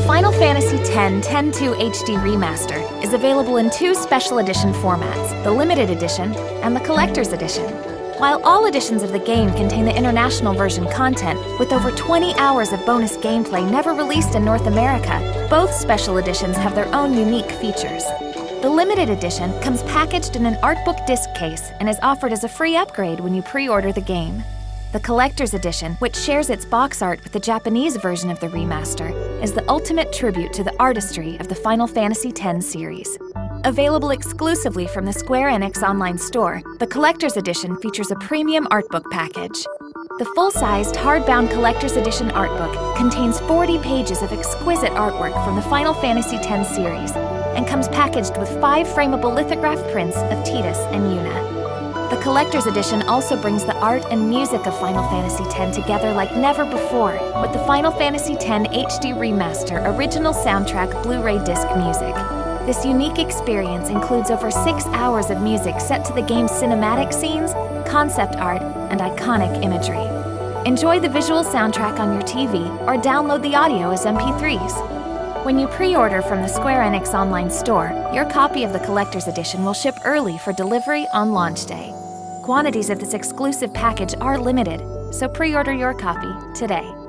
Final Fantasy X 10-2 HD Remaster is available in two special edition formats, the Limited Edition and the Collector's Edition. While all editions of the game contain the international version content, with over 20 hours of bonus gameplay never released in North America, both special editions have their own unique features. The Limited Edition comes packaged in an artbook disc case and is offered as a free upgrade when you pre-order the game. The Collector's Edition, which shares its box art with the Japanese version of the remaster, is the ultimate tribute to the artistry of the Final Fantasy X series. Available exclusively from the Square Enix online store, the Collector's Edition features a premium artbook package. The full-sized, hardbound Collector's Edition artbook contains 40 pages of exquisite artwork from the Final Fantasy X series and comes packaged with 5 frameable lithograph prints of Tidus and Yuna. The Collector's Edition also brings the art and music of Final Fantasy X together like never before with the Final Fantasy X HD Remaster Original Soundtrack Blu-ray disc music. This unique experience includes over 6 hours of music set to the game's cinematic scenes, concept art, and iconic imagery. Enjoy the visual soundtrack on your TV or download the audio as MP3s. When you pre-order from the Square Enix online store, your copy of the Collector's Edition will ship early for delivery on launch day. Quantities of this exclusive package are limited, so pre-order your copy today.